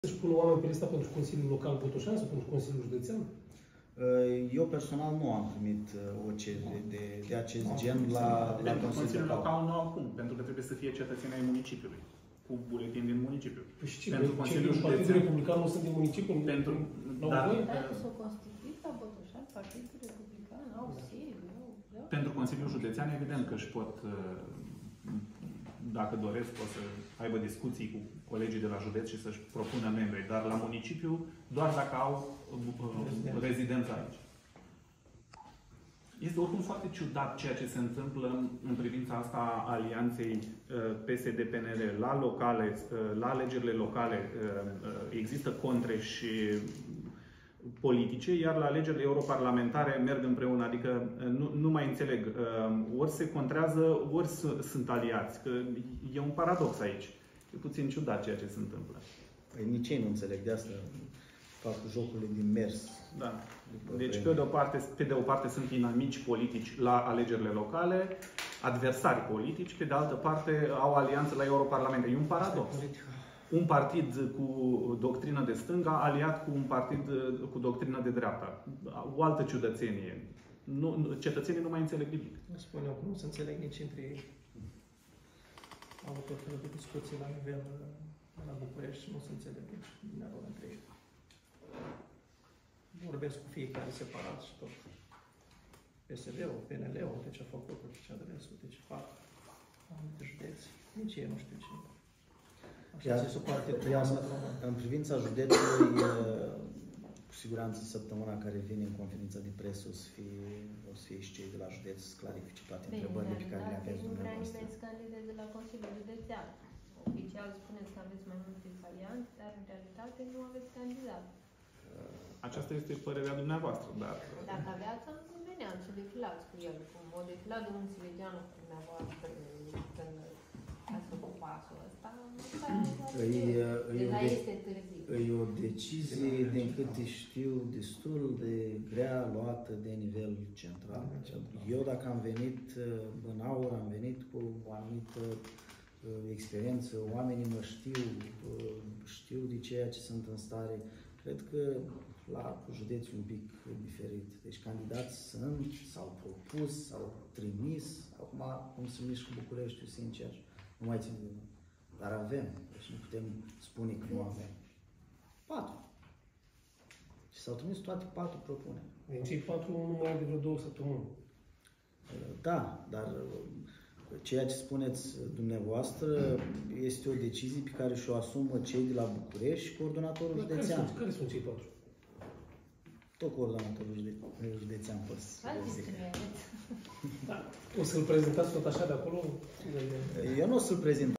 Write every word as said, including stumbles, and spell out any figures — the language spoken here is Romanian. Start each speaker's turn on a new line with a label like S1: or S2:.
S1: Să-și pună oameni pe lista pentru Consiliul Local Botoșan sau pentru Consiliul Județean?
S2: Eu personal nu am primit o cerere de, de acest no, gen la, la
S3: Consiliul, Consiliul Local. Local nu au cum, pentru că trebuie să fie cetățenii ai municipiului, cu buletin din municipiu.
S1: Păi și ce?
S3: Pentru Consiliul Județean.
S1: Partidul Republican nu sunt din municipiu?
S3: Pentru,
S4: dar s-au constituit la Botoșan, Partidul Republican, au sediu, au...
S3: Pentru Consiliul Județean, evident că își pot, dacă doresc, pot să aibă discuții cu colegii de la județ și să-și propună membri, dar la municipiu doar dacă au uh, rezidență aici. Este oricum foarte ciudat ceea ce se întâmplă în, în privința asta a alianței uh, P S D P N R. La locale, uh, la alegerile locale uh, există contre și politice, iar la alegerile europarlamentare merg împreună. Adică nu, nu mai înțeleg. Ori se contrează, ori sunt aliați. Că e un paradox aici. E puțin ciudat ceea ce se întâmplă.
S2: Păi nici ei nu înțeleg. De asta fac jocurile din mers.
S3: Da. Deci, pe de o parte, pe de o parte sunt inamici politici la alegerile locale, adversari politici, pe de altă parte au alianță la europarlamente. E un paradox. Un partid cu doctrină de stânga aliat cu un partid cu doctrină de dreapta. O altă ciudățenie. Nu, cetățenii nu mai înțeleg nimic.
S1: Nu spuneam că nu se înțeleg nici între ei. Au avut tot felul de discuții la nivel la București și nu se înțeleg nici între ei. Vorbesc cu fiecare separat și tot. P S D-ul, P N L-ul, de ce a făcut, de ce a restul, de ce fac, anumite județi. Nici ei nu știu ce.
S2: Iar, iar, în privința județului, cu siguranță săptămâna care vine în conferința de presă o să fie, o să fie și cei de la județ să clarifice toate Bine, întrebările pe care le aveți dumneavoastră.
S4: Nu vrea nimeni să candideze la Consiliul Județean. Oficial spuneți că aveți mai multe variante, dar în realitate nu aveți candidat.
S3: Aceasta este părerea dumneavoastră, dar...
S4: Dacă aveați, am convenea să defilați cu el. Cum o defilat de un Silegeanu cu dumneavoastră când ați făcut pasul ăsta, deja este târziu.
S2: E o decizie, din câte știu, destul de grea luată de nivel central. Eu, dacă am venit în aur, am venit cu o anumită experiență, oamenii mă știu, știu de ceea ce sunt în stare. Cred că la județul un pic diferit. Deci candidați sunt, s-au propus, s-au trimis. Acum, cum se mișcă Bucureștiul, sincer, nu mai țin de mine. Dar avem. Deci nu putem spune că nu avem. Patru. Și s-au trimis toate patru propuneri.
S1: Din cei patru, nu mai de vreo două săptămâni.
S2: Da, dar ceea ce spuneți dumneavoastră este o decizie pe care și-o asumă cei de la București și coordonatorul
S1: Dar
S2: județean.
S1: Care sunt, care sunt cei patru?
S2: Tot coordonatorul județean pot să zic.
S1: Da. O să-l prezentați tot așa de acolo?
S2: Eu nu o să-l prezint.